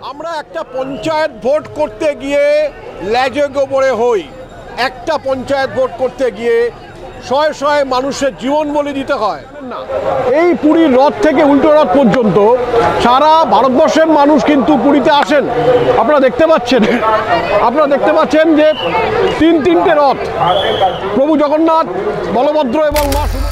আমরা একটা পঞ্চায়েত ভোট করতে গিয়ে লেজে গোবরে হই। একটা পঞ্চায়েত ভোট করতে গিয়ে শয়ে শয়ে মানুষের জীবন বলি দিতে হয় না। এই পুরীর রথ থেকে উল্টো রথ পর্যন্ত সারা ভারতবর্ষের মানুষ কিন্তু পুরীতে আসেন। আপনারা দেখতে পাচ্ছেন যে তিনটে রথ, প্রভু জগন্নাথ, বলভদ্র এবং মা সুভদ্রা।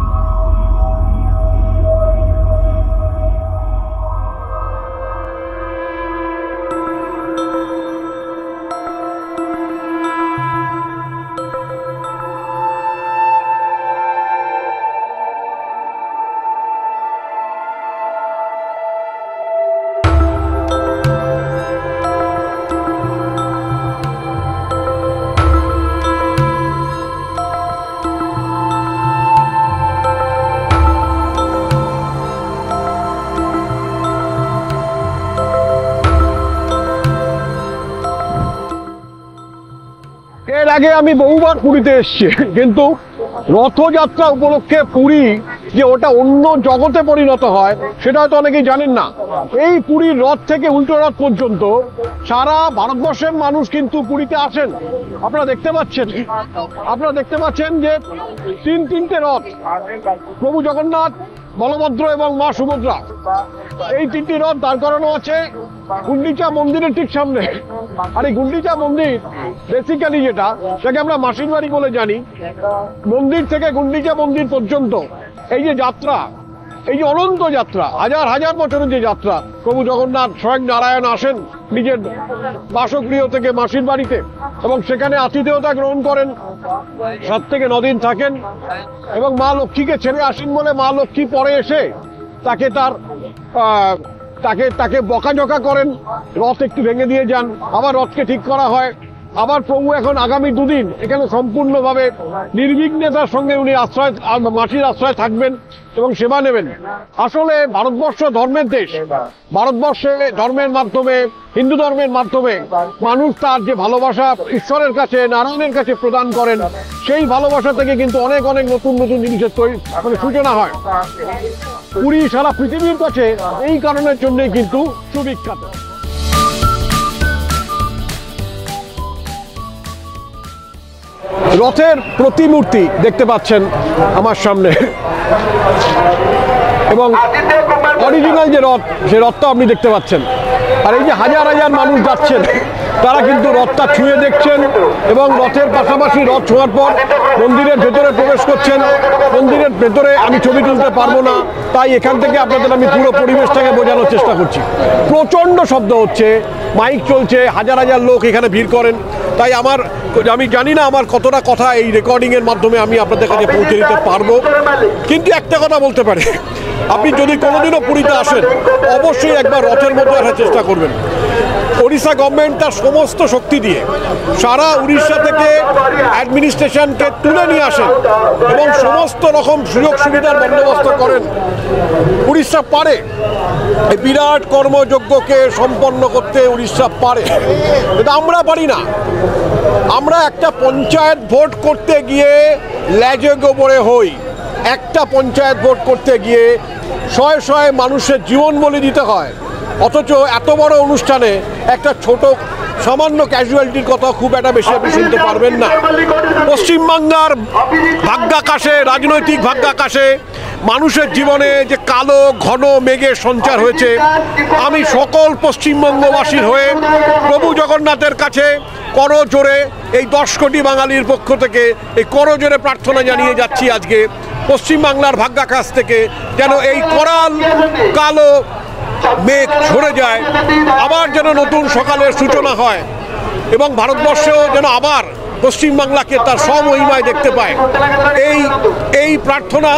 এর আগে আমি বহুবার পুরীতে এসেছি, কিন্তু রথযাত্রা উপলক্ষে পুরী যে ওটা অন্য জগতে পরিণত হয় সেটা হয়তো অনেকেই জানেন না। এই পুরীর রথ থেকে উল্টো রথ পর্যন্ত সারা ভারতবর্ষের মানুষ কিন্তু পুরীতে আসেন। আপনারা দেখতে পাচ্ছেন যে তিনটে রথ, প্রভু জগন্নাথ, বলভদ্র এবং মা সুভদ্রা। এই তিনটি রথ দাঁড় করানো আছে গুন্ডিচা মন্দিরের ঠিক সামনে। আর এই গুন্ডিচা মন্দির বেসিক্যালি সেটাকে আমরা মাসির বাড়ি বলে জানি। মন্দির থেকে গুন্ডিচা মন্দির পর্যন্ত এই যে যাত্রা, এই যে অনন্ত যাত্রা, হাজার হাজার বছরের যে যাত্রা, প্রভু জগন্নাথ স্বয়ং নারায়ণ আসেন নিজের বাসগৃহ থেকে মাসির বাড়িতে এবং সেখানে আতিথেয়তা গ্রহণ করেন, 7 থেকে 9 দিন থাকেন এবং মা লক্ষ্মীকে ছেড়ে আসেন বলে মা লক্ষ্মী পরে এসে তাকে বকাঝকা করেন, রথ একটু ভেঙে দিয়ে যান, আবার রথকে ঠিক করা হয়। আবার প্রভু এখন আগামী 2 দিন এখানে সম্পূর্ণভাবে নির্বিঘ্নতার সঙ্গে উনি মাটির আশ্রয় থাকবেন এবং সেবা নেবেন। আসলে ভারতবর্ষ ধর্মের দেশ। ভারতবর্ষে ধর্মের মাধ্যমে, হিন্দু ধর্মের মাধ্যমে মানুষ তার যে ভালোবাসা ঈশ্বরের কাছে, নারায়ণের কাছে প্রদান করেন, সেই ভালোবাসা থেকে কিন্তু অনেক অনেক নতুন নতুন জিনিসের সূচনা হয়। পুরী সারা পৃথিবীর কাছে এই কারণের জন্যই কিন্তু সুবিখ্যাত। রথের প্রতিমূর্তি দেখতে পাচ্ছেন আমার সামনে, এবং অরিজিনাল যে রথ, সেই রথটা আপনি দেখতে পাচ্ছেন। আর এই যে হাজার হাজার মানুষ যাচ্ছেন, তারা কিন্তু রথটা ছুঁয়ে দেখছেন এবং রথের পাশাপাশি রথ ছোঁয়ার পর মন্দিরের ভেতরে প্রবেশ করছেন। মন্দিরের ভেতরে আমি ছবি তুলতে পারবো না, তাই এখান থেকে আপনাদের আমি পুরো পরিবেশটাকে বোঝানোর চেষ্টা করছি। প্রচণ্ড শব্দ হচ্ছে, মাইক চলছে, হাজার হাজার লোক এখানে ভিড় করেন। তাই আমি জানি না আমার কতটা কথা এই রেকর্ডিংয়ের মাধ্যমে আমি আপনাদের কাছে পৌঁছে দিতে পারবো, কিন্তু একটা কথা বলতে পারি, আপনি যদি কোনোদিনও পুরীতে আসেন অবশ্যই একবার রথের মধ্যে আসার চেষ্টা করবেন। ওড়িশা গভর্নমেন্ট তার সমস্ত শক্তি দিয়ে সারা উড়িষ্যা থেকে অ্যাডমিনিস্ট্রেশনকে তুলে নিয়ে আসেন এবং সমস্ত রকম সুযোগ সুবিধার বন্দোবস্ত করেন। উড়িষ্যা পারে এই বিরাট কর্মযজ্ঞকে সম্পন্ন করতে, উড়িষ্যা পারে, কিন্তু আমরা পারি না। আমরা একটা পঞ্চায়েত ভোট করতে গিয়ে লেজে গোবরে হই। একটা পঞ্চায়েত ভোট করতে গিয়ে শয়ে শয়ে মানুষের জীবন বলি দিতে হয়, অথচ এত বড় অনুষ্ঠানে একটা ছোট সামান্য ক্যাজুয়ালিটির কথা খুব একটা বেশি আপনি শুনতে পারবেন না। পশ্চিমবাংলার ভাগ্যাকাশে, রাজনৈতিক ভাগ্যাকাশে মানুষের জীবনে যে কালো ঘন মেঘের সঞ্চার হয়েছে, আমি সকল পশ্চিমবঙ্গবাসীর হয়ে প্রভু জগন্নাথের কাছে করজোড়ে, এই 10 কোটি বাঙালির পক্ষ থেকে এই করজোড়ে প্রার্থনা জানিয়ে যাচ্ছি আজকে পশ্চিমবাংলার ভাগ্যাকাশ থেকে, যেন এই করাল কালো মেঘ ঝরে যায়, আবার যেন নতুন সকালের সূচনা হয় এবং ভারতবর্ষেও যেন আবার পশ্চিমবাংলাকে তার স্বমহিমায় দেখতে পায়। এই প্রার্থনা,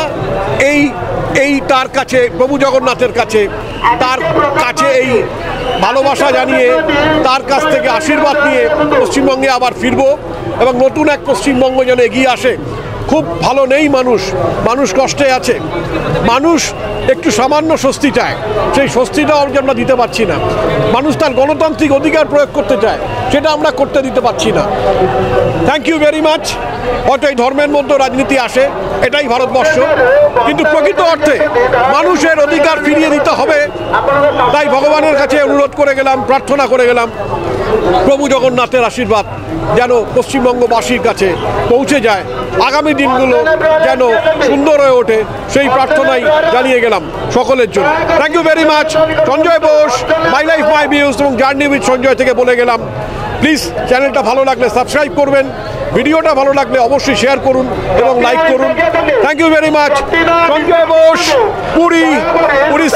এই তার কাছে, প্রভু জগন্নাথের কাছে, তার কাছে এই ভালোবাসা জানিয়ে, তার কাছ থেকে আশীর্বাদ নিয়ে পশ্চিমবঙ্গে আবার ফিরব এবং নতুন এক পশ্চিমবঙ্গ যেন এগিয়ে আসে। খুব ভালো নেই মানুষ কষ্টে আছে, মানুষ একটু সামান্য স্বস্তি চায়, সেই স্বস্তিটাও আমরা দিতে পারছি না। মানুষ তার গণতান্ত্রিক অধিকার প্রয়োগ করতে চায়, সেটা আমরা করতে দিতে পারছি না। Thank you very much. হয়তো এই ধর্মের মধ্যে রাজনীতি আসে, এটাই ভারতবর্ষ, কিন্তু প্রকৃত অর্থে মানুষের অধিকার ফিরিয়ে দিতে হবে। তাই ভগবানের কাছে অনুরোধ করে গেলাম, প্রার্থনা করে গেলাম, প্রভু জগন্নাথের আশীর্বাদ যেন পশ্চিমবঙ্গবাসীর কাছে পৌঁছে যায়, আগামী দিনগুলো যেন সুন্দর হয়ে ওঠে, সেই প্রার্থনাই জানিয়ে গেলাম সকলের জন্য। Thank you very much. Sanjay Bose, my life my views এবং জার্নি উইথ সঞ্জয় থেকে বলে গেলাম। প্লিজ চ্যানেলটা ভালো লাগলে সাবস্ক্রাইব করবেন, ভিডিওটা ভালো লাগলে অবশ্যই শেয়ার করুন এবং লাইক করুন। Thank you very much. Sanjay Bose, Puri